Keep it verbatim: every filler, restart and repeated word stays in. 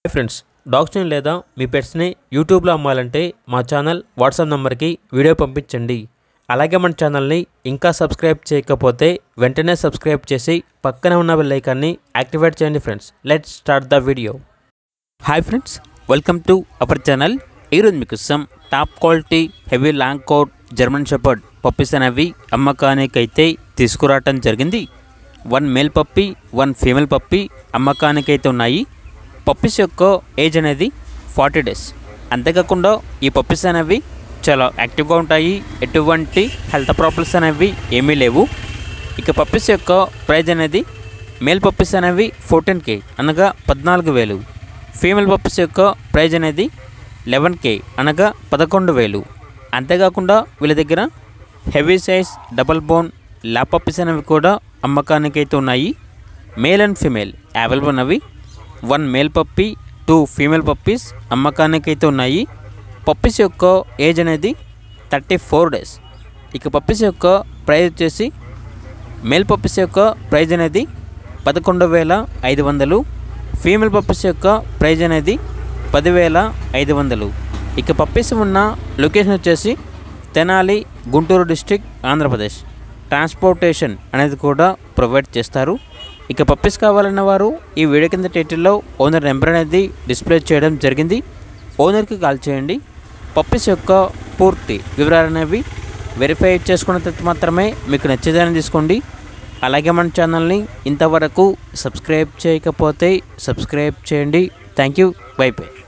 Hi friends, డాగ్స్ని లేదా మీ పెట్స్ని యూట్యూబ్లో అమ్మాలంటే మా ఛానల్ వాట్సాప్ నెంబర్కి వీడియో పంపించండి. అలాగే మన ఛానల్ని ఇంకా సబ్స్క్రైబ్ చేయకపోతే వెంటనే సబ్స్క్రైబ్ చేసి పక్కనే ఉన్న బెల్ ఐకాన్ని యాక్టివేట్ చేయండి. Friends, let's start the video. Hi friends, welcome to our channel. ఈరోజు మీకు some top quality heavy long coat German shepherd puppies అనేవి అమ్మకానికి అయితే తీసుకురావటం జరిగింది. One male puppy, one female puppy అమ్మకానికి అయితే ఉన్నాయి. పప్పీస్ యొక్క ఏజ్ అనేది ఫార్టీ డేస్. అంతేకాకుండా ఈ పప్పీస్ అనేవి చాలా యాక్టివ్గా ఉంటాయి. ఎటువంటి హెల్త్ ప్రాబ్లమ్స్ అనేవి ఏమీ లేవు. ఇక పప్పీస్ యొక్క ప్రైజ్ అనేది మేల్ పప్పీస్ అనేవి ఫోర్టీన్ కే అనగా పద్నాలుగు వేలు. ఫీమేల్ పప్పీస్ యొక్క ప్రైజ్ అనేది లెవెన్ కే అనగా పదకొండు వేలు. అంతేకాకుండా వీళ్ళ దగ్గర heavy size double bone lab puppies అనేవి కూడా అమ్మకానికి అయితే ఉన్నాయి. మేల్ అండ్ ఫీమేల్ అవైలబుల్ ఉన్నవి. One male puppy, two female puppies అమ్మకానికి అయితే ఉన్నాయి. పప్పీస్ యొక్క ఏజ్ అనేది థర్టీ ఫోర్ డేస్. ఇక పప్పీస్ యొక్క ప్రైజ్ వచ్చేసి మేల్ పప్పీస్ యొక్క ప్రైజ్ అనేది పదకొండు వేల ఐదు వందలు. ఫీమేల్ పప్పీస్ యొక్క ప్రైజ్ అనేది పదివేల ఐదు వందలు. ఇక పప్పీస్ ఉన్న లొకేషన్ వచ్చేసి తెనాలి, గుంటూరు డిస్ట్రిక్ట్, ఆంధ్రప్రదేశ్. ట్రాన్స్పోర్టేషన్ అనేది కూడా ప్రొవైడ్ చేస్తారు. ఇక పప్పీస్ కావాలన్న వారు ఈ వీడియో కింద టైటిల్లో ఓనర్ నెంబర్ అనేది డిస్ప్లే చేయడం జరిగింది. ఓనర్కి కాల్ చేయండి. పప్పీస్ యొక్క పూర్తి వివరాలు అనేవి వెరిఫై చేసుకున్న తర్వాత మాత్రమే మీకు నచ్చేదాన్ని తీసుకోండి. అలాగే మన ఛానల్ని ఇంతవరకు సబ్స్క్రైబ్ చేయకపోతే సబ్స్క్రైబ్ చేయండి. Thank you. Bye by.